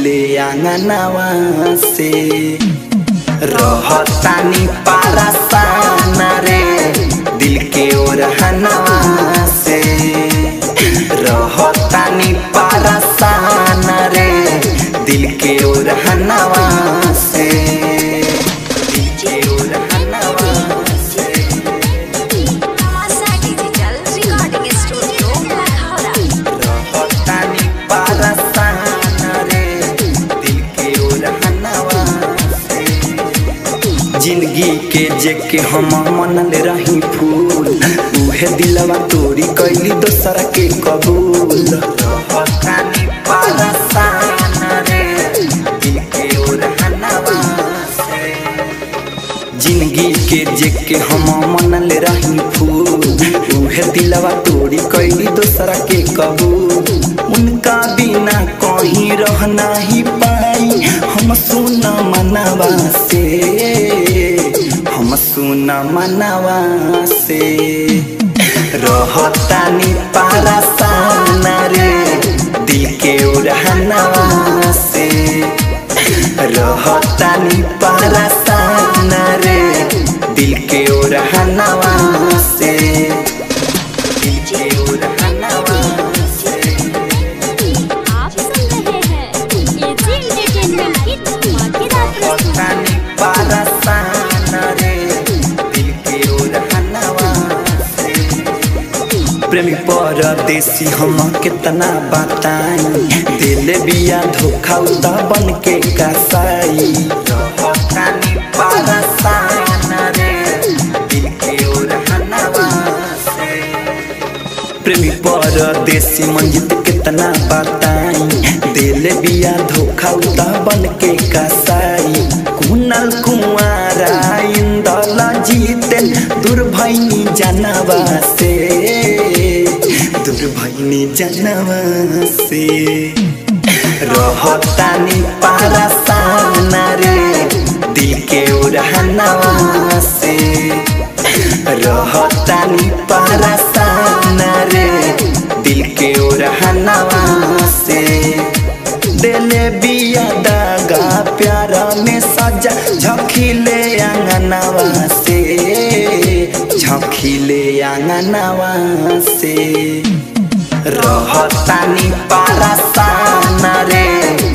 झखिले आंगनवा से रहतानी पारासान रे दिल के ओरहनवा से रहतानी पारासान रे दिल के ओरहनवा से दिल के ओरहनवा से डिजिटल रिकॉर्डिंग स्टूडियो रहतानी पारासान रे दिल के ओरहनवा से जिंदगी के जेके हम मनले रही फूल उहे दिलवा तोरी कैली दोसर के कबूल रहतानी पारासान रे दिल के ओरहनवा से जिंदगी के जेके हम मनले रही फूल उहे दिलवा तोरी कैली दोसर के कबूल उनका बिना कहीं रह नहीं पाई हम सुना मनवा से हम सुना मनवा से रहतानी पारासान रे दिल के ओरहनवा से रहतानी पारासान रे दिल के ओरहनवा से दिल के ओरहनवा से आप सुन रहे हैं एजी एंटरटेनमेंट की धमाकेदार प्रस्तुति। रहतानी पारासान रे दिल के ओरहनवा से प्रेमी परदेसी हम कितना बताई दिल बिया धोखा उदा बन के कसाई रहतानी पारासान रे दिल के ओरहनवा से प्रेमी परदेसी मंजित कितना बताई दिल बिया धोखा उदा बन के कसाई कुनल कुंवारा इंदल जीते दुर्भैनी जनवा से दुर्भैनी जनवा से रहतानी पारासान रे दिल के ओरहनवा से रहतानी पारासान रे दिल के ओरहनवा से दिले बिया दागा प्यार में सजा झखिले आंगनवा से झखिले आंगनवा से रहतानी पारासान रे